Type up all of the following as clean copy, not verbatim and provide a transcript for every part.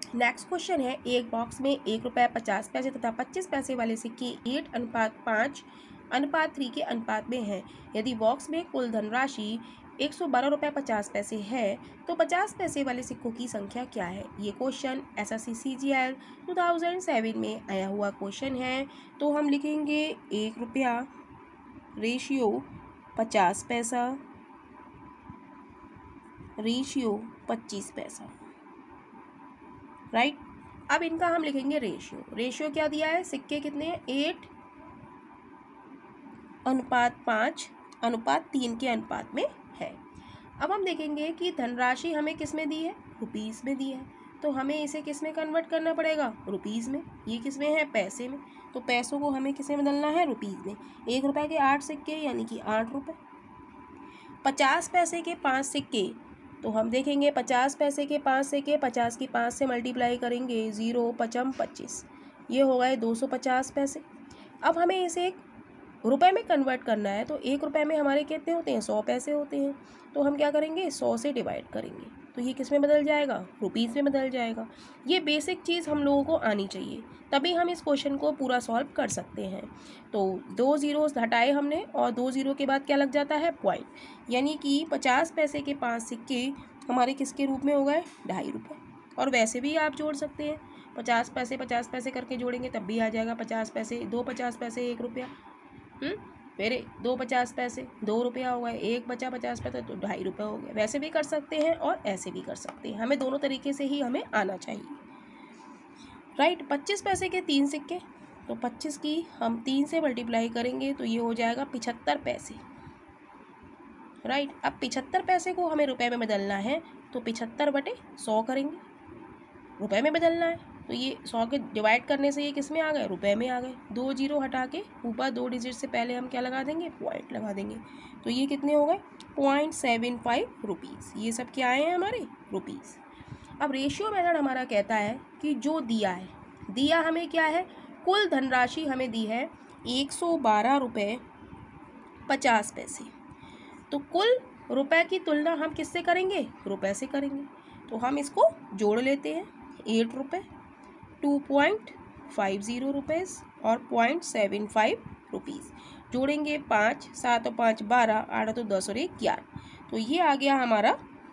Next question है, एक box में 1 रुपये 50 पैसे तथा 25 पैसे वाले सिक्के 8:5:3 के अनुपात में हैं। यदि बॉक्स में कुल धनराशि 112 रुपये 50 पैसे है तो 50 पैसे वाले सिक्कों की संख्या क्या है। ये क्वेश्चन SSC CGL 2007 में आया हुआ क्वेश्चन है। तो हम लिखेंगे 1 रुपया रेशियो 50 पैसा रेशियो 25 पैसा, राइट। अब इनका हम लिखेंगे रेशियो क्या दिया है, सिक्के कितने हैं 8:5:3 के अनुपात में है। अब हम देखेंगे कि धनराशि हमें किस में दी है, रुपीज़ में दी है, तो हमें इसे किस में कन्वर्ट करना पड़ेगा, रुपीज़ में। ये किस में है, पैसे में, तो पैसों को हमें किस में बदलना है, रुपीज़ में। 1 रुपये के 8 सिक्के यानी कि 8 रुपये। 50 पैसे के 5 सिक्के, तो हम देखेंगे 50 पैसे के 5 सिक्के, 50 की 5 से मल्टीप्लाई करेंगे, 0 5 25, ये हो गए 250 पैसे। अब हमें इसे एक रुपए में कन्वर्ट करना है, तो 1 रुपये में हमारे कितने होते हैं, 100 पैसे होते हैं। तो हम क्या करेंगे, 100 से डिवाइड करेंगे, तो ये किस में बदल जाएगा, रुपीज़ में बदल जाएगा। ये बेसिक चीज़ हम लोगों को आनी चाहिए, तभी हम इस क्वेश्चन को पूरा सॉल्व कर सकते हैं। तो 2 ज़ीरोस हटाए हमने, और 2 ज़ीरो के बाद क्या लग जाता है, पॉइंट, यानी कि 50 पैसे के 5 सिक्के हमारे किसके रूप में हो गए, 2.5 रुपये। और वैसे भी आप जोड़ सकते हैं, 50 पैसे करके जोड़ेंगे तब भी आ जाएगा। 50 पैसे 2 50 पैसे 1 रुपया, फिर 2 50 पैसे 2 रुपया हो गए, 1 बचा 50 पैसे तो 2.5 रुपये हो गए। वैसे भी कर सकते हैं और ऐसे भी कर सकते हैं, हमें दोनों तरीके से ही हमें आना चाहिए, राइट। 25 पैसे के 3 सिक्के, तो 25 की हम 3 से मल्टीप्लाई करेंगे तो ये हो जाएगा 75 पैसे, राइट। अब 75 पैसे को हमें रुपए में बदलना है, तो 75/100 करेंगे, रुपए में बदलना है, तो ये 100 के डिवाइड करने से ये किस में आ गए, रुपए में आ गए। 2 ज़ीरो हटा के ऊपर 2 डिजिट से पहले हम क्या लगा देंगे, पॉइंट लगा देंगे, तो ये कितने हो गए, 0.75 रुपीज़। ये सब क्या आए हैं हमारे, रुपीज़। अब रेशियो मेथड हमारा कहता है कि जो दिया है, दिया हमें क्या है, कुल धनराशि हमें दी है 112 रुपये 50 पैसे। तो कुल रुपए की तुलना हम किससे करेंगे, रुपए से करेंगे, तो हम इसको जोड़ लेते हैं। 8 रुपये 2.50 रुपीज़ और 0.75 रुपीज़ जोड़ेंगे, 5 7 और 5 12, 8 तो 10 और 1 11, तो ये आ गया हमारा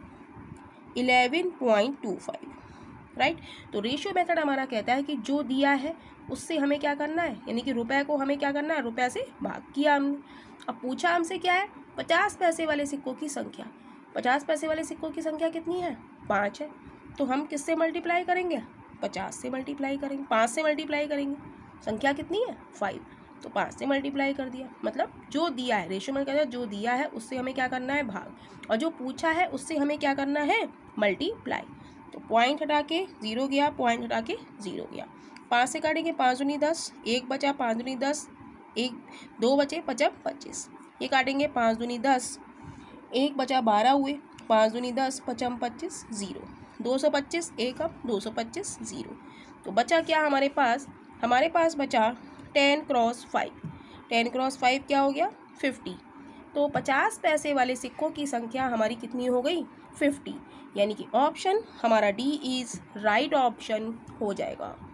11.25, राइट। तो रेशियो मेथड हमारा कहता है कि जो दिया है उससे हमें क्या करना है, यानी कि रुपए को हमें क्या करना है, रुपए से भाग किया हमने। अब पूछा हमसे क्या है, 50 पैसे वाले सिक्कों की संख्या। 50 पैसे वाले सिक्कों की संख्या कितनी है, 5 है, तो हम किससे मल्टीप्लाई करेंगे, 50 से मल्टीप्लाई करेंगे, 5 से मल्टीप्लाई करेंगे, संख्या कितनी है 5, तो 5 से मल्टीप्लाई कर दिया। मतलब जो दिया है, रेशियो में कहता है जो दिया है उससे हमें क्या करना है, भाग, और जो पूछा है उससे हमें क्या करना है, मल्टीप्लाई। तो पॉइंट हटा के 0 गया, पॉइंट हटा के 0 गया, 5 से काटेंगे 5 दूनी 10, 1 बचा 5 दूनी 10, 2 बचे 5 25, ये काटेंगे 5 दूनी 10, 1 बचा 12 हुए, 5 दूनी 10, 5 25 0, 225 1 अब 225 0, तो बचा क्या हमारे पास बचा 10 × 5, 10 × 5 क्या हो गया 50। तो 50 पैसे वाले सिक्कों की संख्या हमारी कितनी हो गई, 50, यानी कि ऑप्शन हमारा डी इज़ राइट ऑप्शन हो जाएगा।